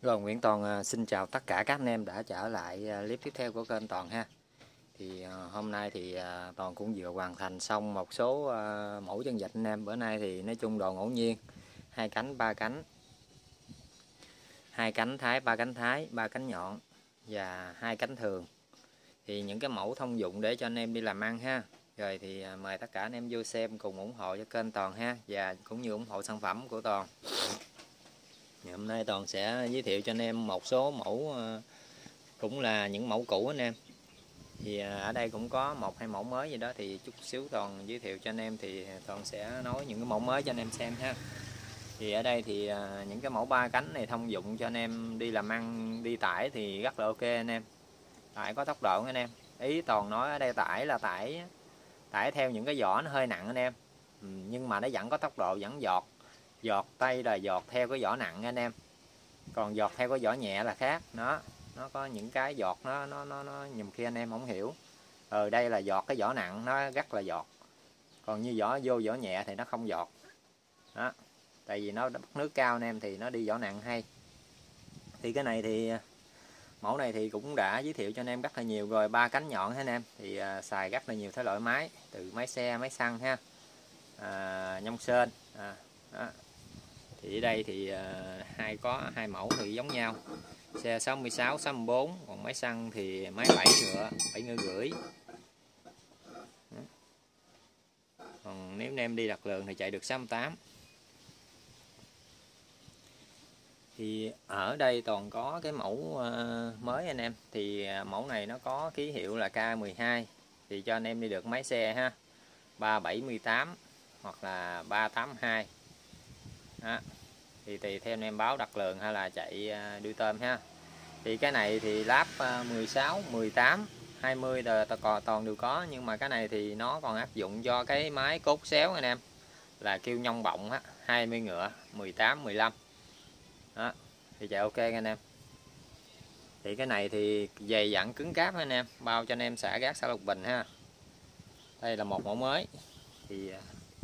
Rồi Nguyễn Toàn xin chào tất cả các anh em đã trở lại clip tiếp theo của kênh Toàn ha. Thì hôm nay thì Toàn cũng vừa hoàn thành xong một số mẫu chân vịt anh em. Bữa nay thì nói chung đồ ngẫu nhiên, 2 cánh, 3 cánh, 2 cánh thái, 3 cánh thái, 3 cánh nhọn và 2 cánh thường. Thì những cái mẫu thông dụng để cho anh em đi làm ăn ha. Rồi thì mời tất cả anh em vô xem cùng ủng hộ cho kênh Toàn ha, và cũng như ủng hộ sản phẩm của Toàn. Hôm nay Toàn sẽ giới thiệu cho anh em một số mẫu, cũng là những mẫu cũ anh em. Thì ở đây cũng có 1-2 mẫu mới gì đó, thì chút xíu Toàn giới thiệu cho anh em, thì Toàn sẽ nói những cái mẫu mới cho anh em xem ha. Thì ở đây thì những cái mẫu 3 cánh này thông dụng cho anh em đi làm ăn, đi tải thì rất là ok anh em. Tải có tốc độ anh em. Ý Toàn nói ở đây tải là tải theo những cái vỏ nó hơi nặng anh em, nhưng mà nó vẫn có tốc độ, vẫn giọt tay là giọt theo cái vỏ nặng anh em, còn giọt theo cái vỏ nhẹ là khác. Nó có những cái giọt nó nhùm khi anh em không hiểu. Đây là giọt cái vỏ nặng nó rất là giọt, còn như vỏ nhẹ thì nó không giọt đó, tại vì nó bắt nước cao anh em, thì nó đi vỏ nặng hay. Thì cái này thì mẫu này thì cũng đã giới thiệu cho anh em rất là nhiều rồi. 3 cánh nhọn anh em, thì xài rất là nhiều thể loại máy, từ máy xe, máy xăng ha, nhông sên đó. Thì ở đây thì có 2 mẫu thì giống nhau, xe 66, 64, còn máy xăng thì máy 7 ngựa rưỡi. Còn nếu anh em đi đặt lượng thì chạy được 68. Thì ở đây Toàn có cái mẫu mới anh em, thì mẫu này nó có ký hiệu là K12, thì cho anh em đi được máy xe ha, 378 hoặc là 382 đó. Thì tùy theo anh em báo đặt lượng hay là chạy đuôi tôm ha. Thì cái này thì láp 16, 18, 20 toàn đều có, nhưng mà cái này thì nó còn áp dụng cho cái máy cốt xéo anh em, là kêu nhông bọng á, 20 ngựa, 18, 15 đó, thì chạy ok anh em. Thì cái này thì dày dặn cứng cáp anh em, bao cho anh em xả gác, xả lục bình ha. Đây là một mẫu mới. Thì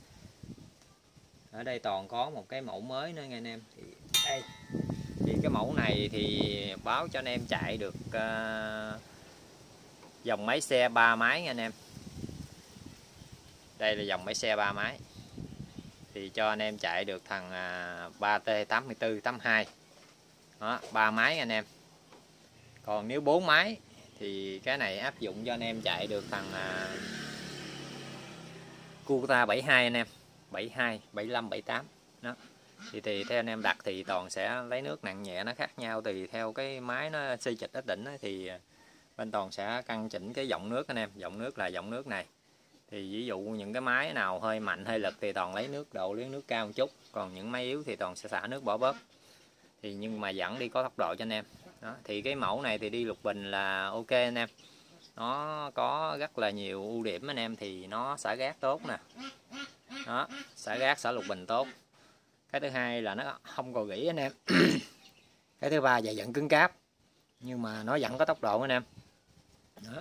ở đây Toàn có một cái mẫu mới nữa nha anh em. Thì đây, thì cái mẫu này thì báo cho anh em chạy được dòng máy xe 3 máy nha anh em. Đây là dòng máy xe 3 máy, thì cho anh em chạy được thằng 3T84 82 đó, 3 máy anh em. Còn nếu 4 máy thì cái này áp dụng cho anh em chạy được thằng Kubota 72 anh em, 72, 75, 78 đó. Thì theo anh em đặt thì Toàn sẽ lấy nước nặng nhẹ nó khác nhau, tùy theo cái máy nó xi chịch ít đỉnh thì bên Toàn sẽ căn chỉnh cái giọng nước anh em. Giọng nước là giọng nước này, thì ví dụ những cái máy nào hơi mạnh hơi lực thì Toàn lấy nước cao một chút, còn những máy yếu thì Toàn sẽ xả nước bỏ bớt, thì nhưng mà vẫn đi có tốc độ cho anh em đó. Thì cái mẫu này thì đi lục bình là ok anh em, nó có rất là nhiều ưu điểm anh em. Thì nó xả gác tốt nè đó, xả gác, xả lục bình tốt. Cái thứ hai là nó không còn gỉ anh em. Cái thứ ba, dày dặn cứng cáp, nhưng mà nó vẫn có tốc độ anh em đó.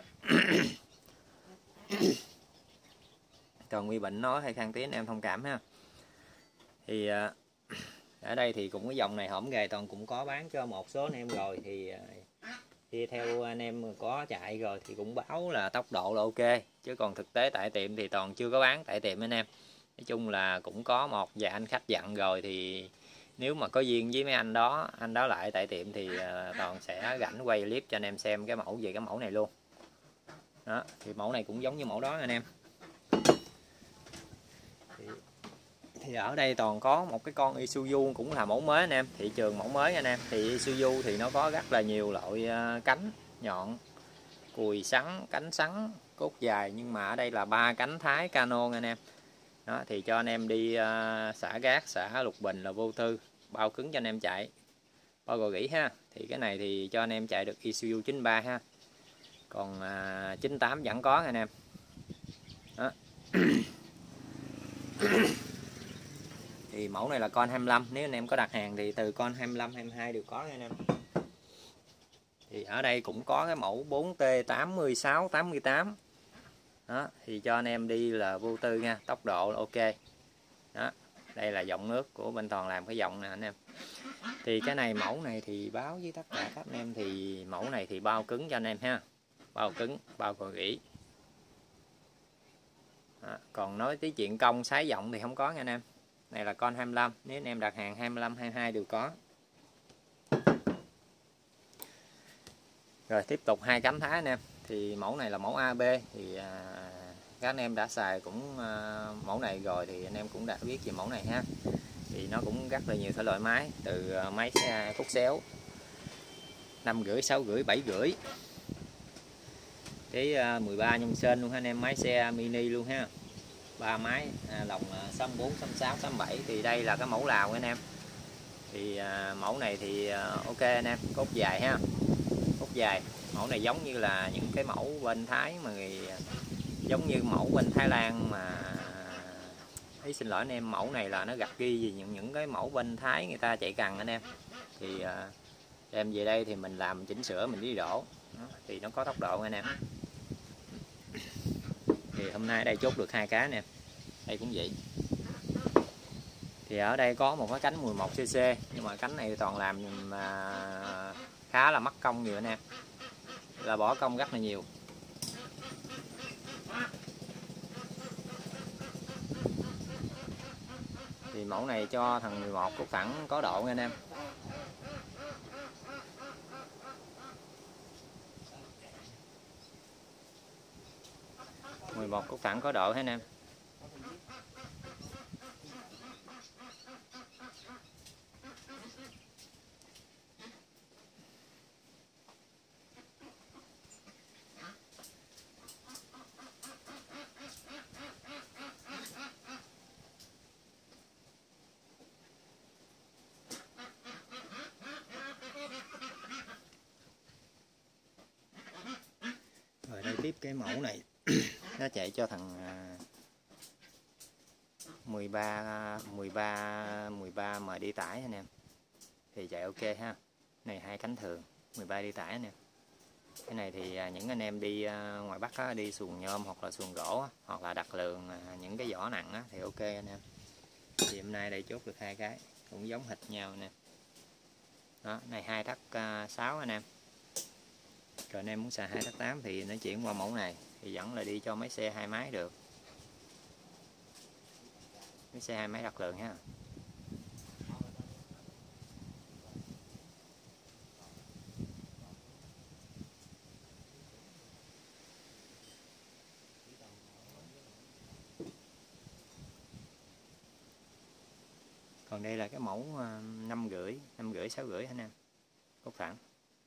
Còn nguy bệnh nói hay khang tiếng em thông cảm ha. Thì ở đây thì cũng cái dòng này hổm gầy Toàn cũng có bán cho một số anh em rồi, thì khi theo anh em có chạy rồi thì cũng báo là tốc độ là ok, chứ còn thực tế tại tiệm thì Toàn chưa có bán tại tiệm anh em. Nói chung là cũng có một vài anh khách dặn rồi, thì nếu mà có duyên với mấy anh đó lại tại tiệm thì Toàn sẽ rảnh quay clip cho anh em xem cái mẫu về cái mẫu này luôn đó. Thì mẫu này cũng giống như mẫu đó anh em. Thì ở đây Toàn có một cái con Isuzu cũng là mẫu mới anh em, thị trường mẫu mới anh em. Thì Isuzu thì nó có rất là nhiều loại cánh nhọn, cùi sắn, cánh sắn, cốt dài, nhưng mà ở đây là 3 cánh thái Canon anh em đó. Thì cho anh em đi xả gác, xả lục bình là vô tư, bao cứng cho anh em chạy, bao gò gỉ ha. Thì cái này thì cho anh em chạy được Isuzu 93 ha, còn 98 vẫn có anh em đó. Thì mẫu này là con 25, nếu anh em có đặt hàng thì từ con 25, 22 đều có anh em. Thì ở đây cũng có cái mẫu 4T 86, 88 đó, thì cho anh em đi là vô tư nha, tốc độ là ok đó. Đây là giọng nước của bên Toàn làm cái giọng nè anh em. Thì cái này mẫu này thì báo với tất cả các anh em thì mẫu này thì bao cứng cho anh em ha, bao cứng bao cò gỉ. Còn nói tới chuyện cong sái rộng thì không có nha anh em. Này là con 25, nếu anh em đặt hàng 25 22 đều có. Rồi tiếp tục hai cánh thái anh em. Thì mẫu này là mẫu AB thì các anh em đã xài cũng mẫu này rồi thì anh em cũng đã biết về mẫu này ha. Thì nó cũng rất là nhiều thể loại máy, từ máy cút xéo 5,5, 6,5, 7,5 cái 13 nhông sên luôn ha anh em, máy xe mini luôn ha. 3 máy lồng 64, 66, 67 thì đây là cái mẫu Lào anh em. Thì mẫu này thì ok anh em, cốt dài ha. Cốt dài, mẫu này giống như là những cái mẫu bên Thái mà giống như mẫu bên Thái Lan mà xin lỗi anh em, mẫu này là nó gặp ghi gì những cái mẫu bên Thái người ta chạy cần anh em. Thì đem về đây thì mình làm chỉnh sửa, mình đi đổ thì nó có tốc độ anh em. Thì hôm nay đây chốt được hai cá nè, đây cũng vậy. Thì ở đây có một cái cánh 11cc nhưng mà cánh này toàn làm khá là mất công nhiều anh em, là bỏ công rất là nhiều. Thì mẫu này cho thằng 11 cốt phẳng có độ nha anh em. Một cốt phẳng có độ hết anh em. Rồi đây tiếp cái mẫu này nó chạy cho thằng 13 mà đi tải anh em. Thì chạy ok ha. Này hai cánh thường 13 đi tải anh em. Cái này thì những anh em đi ngoài Bắc á, đi xuồng nhôm hoặc là xuồng gỗ á, hoặc là đặt lường những cái vỏ nặng á, thì ok anh em. Thì hôm nay đây chốt được hai cái cũng giống hệt nhau nè. Đó, này 2,6 anh em. Rồi anh em muốn xài 2,8 thì nó chuyển qua mẫu này thì vẫn là đi cho máy xe hai máy được. Máy xe hai máy đặt lường ha. Còn đây là cái mẫu 5,5, 6,5 anh em. Cốt phẳng.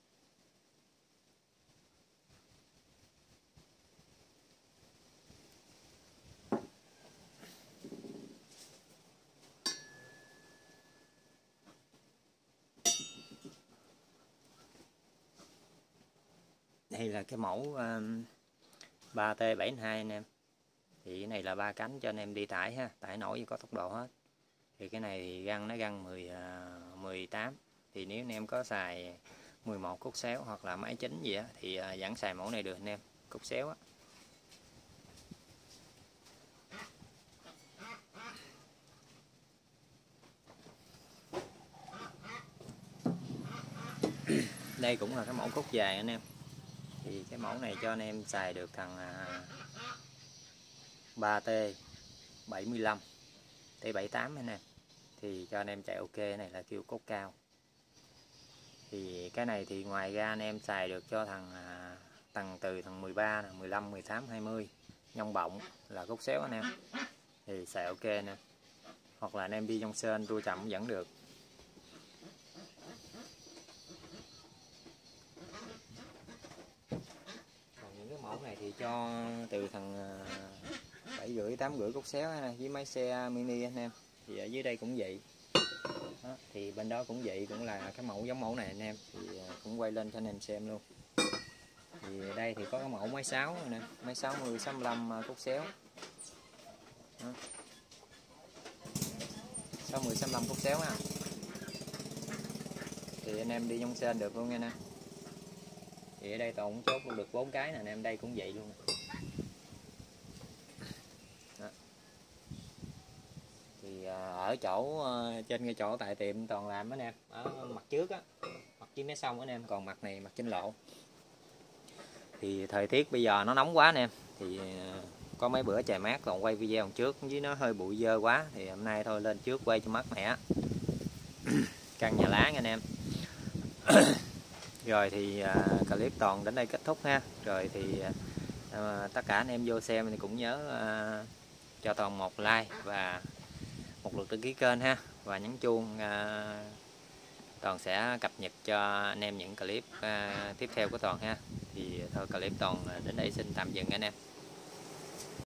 Đây là cái mẫu 3T72 anh em. Thì cái này là 3 cánh cho anh em đi tải ha, tải nổi có tốc độ hết. Thì cái này thì găng nó găng 18. Thì nếu anh em có xài 11 cốt xéo hoặc là máy chính gì á thì vẫn xài mẫu này được anh em, cốt xéo á. Đây cũng là cái mẫu cốt dài anh em. Thì cái mẫu này cho anh em xài được thằng 3T75, T78 anh em. Thì cho anh em chạy ok, này là kêu cốt cao. Thì cái này thì ngoài ra anh em xài được cho thằng từ thằng 13, 15, 18, 20 nhông bọng là cốt xéo anh em. Thì xài ok nè. Hoặc là anh em đi trong sên tua chậm vẫn được. Còn những cái mẫu này thì cho từ thằng 7,5, 8,5 cốt xéo với máy xe mini anh em. Thì ở dưới đây cũng vậy. Đó, thì bên đó cũng vậy, cũng là cái mẫu giống mẫu này anh em. Thì cũng quay lên cho anh em xem luôn. Thì đây thì có cái mẫu máy 6 nè, máy 60, 65 cốt xéo. Đó. 60, 65 cốt xéo ha. Thì anh em đi trong sên được luôn nha nè. Thì ở đây toàn cũng chốt được 4 cái nè anh em, đây cũng vậy luôn. Đó. Thì Thì ở chỗ trên cái chỗ tại tiệm toàn làm anh em, ở mặt trước á, mặt chiếc mé sông anh em, còn mặt này mặt trên lộ. Thì thời tiết bây giờ nó nóng quá anh em, thì có mấy bữa trời mát còn quay video trước với nó hơi bụi dơ quá, thì hôm nay thôi lên trước quay cho mát mẻ căn nhà lá anh em. Rồi thì clip toàn đến đây kết thúc ha. Rồi thì tất cả anh em vô xem thì cũng nhớ cho toàn một like và một lượt đăng ký kênh ha, và nhấn chuông. Toàn sẽ cập nhật cho anh em những clip tiếp theo của Toàn ha. Thì thôi clip Toàn đến đây xin tạm dừng anh em.